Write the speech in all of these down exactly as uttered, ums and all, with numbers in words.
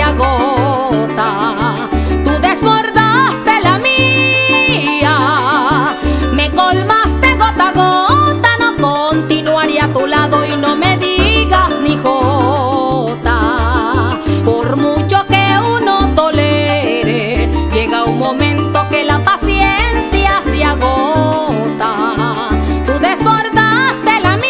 agota. Tú desbordaste la mía, me colmaste gota a gota. No continuaría a tu lado y no me digas ni jota. Por mucho que uno tolere, llega un momento que la paciencia se agota. Tú desbordaste la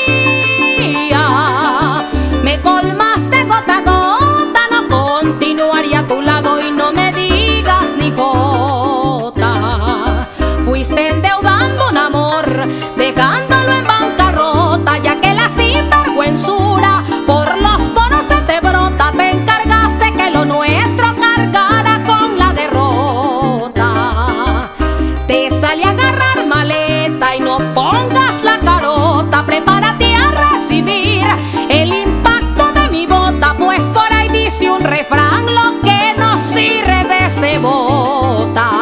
mía, me colmaste gota a gota. No continuaría a tu lado y no me digas ni jota. Fuiste endeudando un amor, dejándolo en bancarrota, ya que la sinvergüenzura por los poros se te brota. Te encargaste que lo nuestro cargara con la derrota. Te sale a agarrar maleta y no pongas la carota. Prepárate a recibir el impacto de mi bota, pues por ahí dice un refrán: lo que no sirve se bota.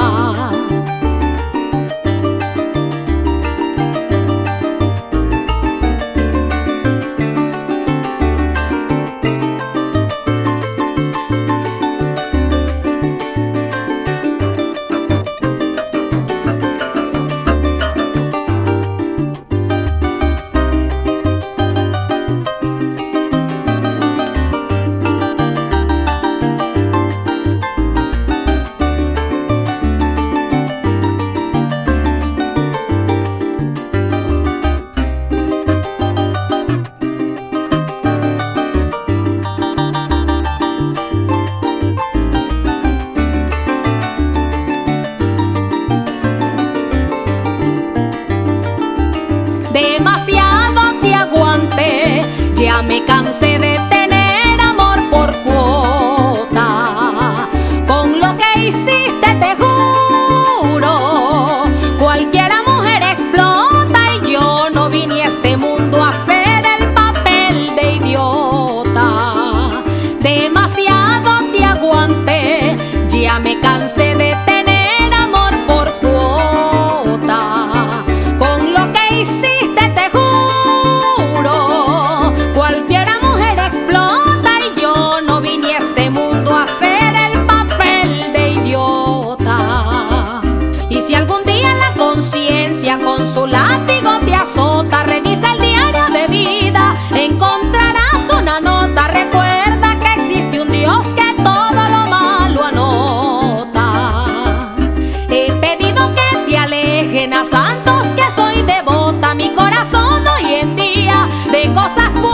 Demasiado te aguanté, ya me cansé de tener amor por cuota. Con lo que hiciste te juro, cualquiera mujer explota, y yo no vine a este mundo a hacer el papel de idiota. Demasiado te aguanté, ya me cansé de tener amor por cuota. Con lo que hiciste con su látigo te azota, revisa el diario de vida, encontrarás una nota. Recuerda que existe un Dios que todo lo malo anota. He pedido que te alejen a santos, que soy devota. Mi corazón hoy en día de cosas